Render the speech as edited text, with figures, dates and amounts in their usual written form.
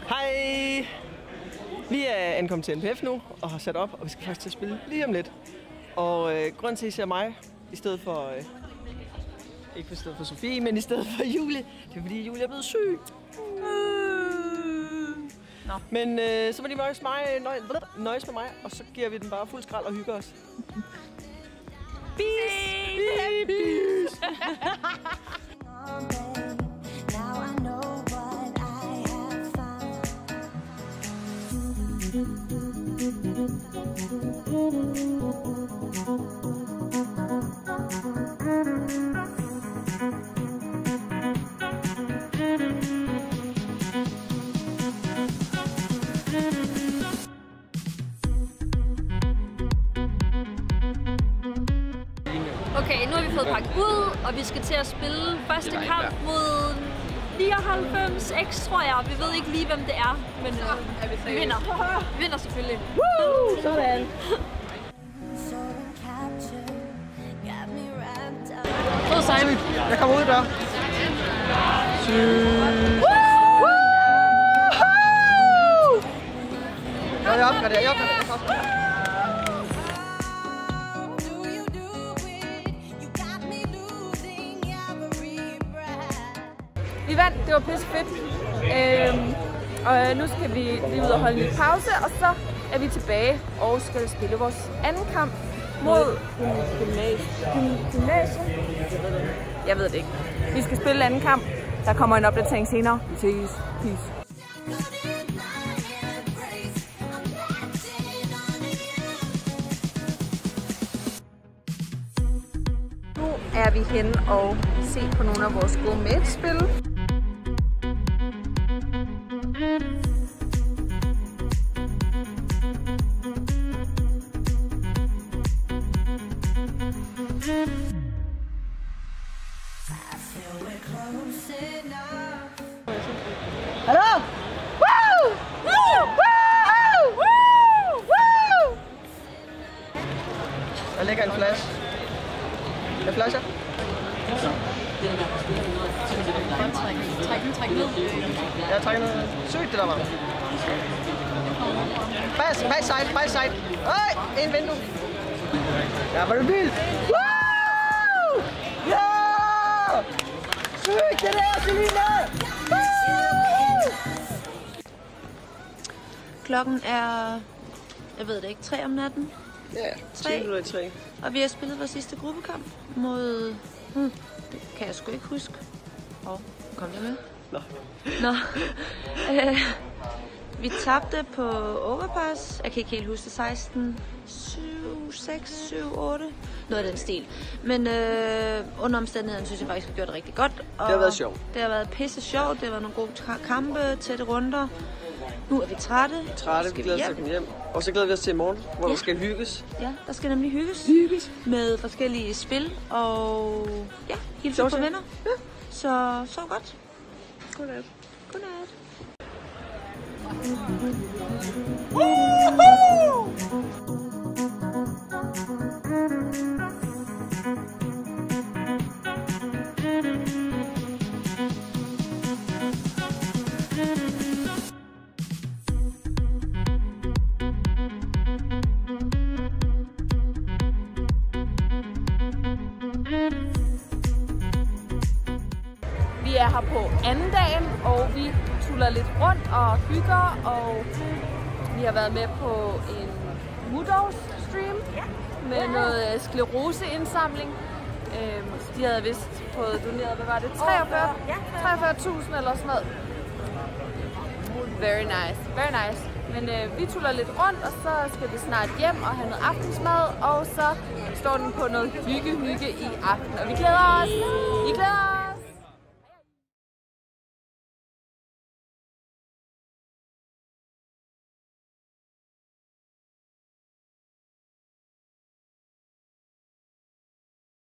Hej! Vi er ankommet til NPF nu og har sat op, og vi skal faktisk til at spille lige om lidt. Og grunden til, at I ser mig i stedet for, ikke i stedet for Sofie, men i stedet for Julie, det er fordi Julie er blevet syg. Nå. Men så må de nøjes med mig, og så giver vi den bare fuld skrald og hygger os. Peace! Okay, nu har vi fået pakket ud, og vi skal til at spille første kamp mod 94X, tror jeg. Vi ved ikke lige, hvem det er, men vi vinder. Vi vinder selvfølgelig. Woo! Sådan! Så sejt. Jeg kommer ud der. Jeg opgraderer. Vi vandt, det var pisse fedt. Og nu skal vi lige ud og holde en pause, og så er vi tilbage og skal spille vores anden kamp mod gymnasiet. Jeg ved det ikke. Vi skal spille anden kamp. Der kommer en opdatering senere. Vi ses. Peace. Nu er vi henne og se på nogle af vores gode medspil. Hallo! Woo! Woo! Woo! Woo! Der ligger en flash. En flasher? Træk ned. Ja, træk ned. Sygt det der var. Bag side. Øj, en vindue. Ja, var det vildt. Woo! Ja! Sygt det der, Selina! Klokken er, jeg ved det ikke, 3 om natten. Ja, 3. Og vi har spillet vores sidste gruppekamp mod, det kan jeg sgu ikke huske. Kom det med? Nå. Vi tabte på overpass. Jeg kan ikke helt huske det. 16, 7, 6, 7, 8. Noget af den stil. Men under omstændighederne synes jeg faktisk, at vi har gjort det rigtig godt. Og det har været sjovt. Det har været pisse sjovt. Det har været nogle gode kampe, tætte runder. Nu er vi trætte. Vi glæder os til at komme hjem. Og så glæder vi os til i morgen, hvor der skal hygges. Ja, der skal nemlig hygges. Med forskellige spil og ja, hilse på venner. Ja. Så sov godt. Godnat. Vi er her på anden dagen, og vi tuller lidt rundt og hygger, og vi har været med på en Mudors-stream med noget skleroseindsamling. De havde vist fået doneret, hvad var det, 43.000 eller sådan noget. Very nice. Men vi tuller lidt rundt, og så skal vi snart hjem og have noget aftensmad, og så står den på noget hygge i aften, og vi glæder os!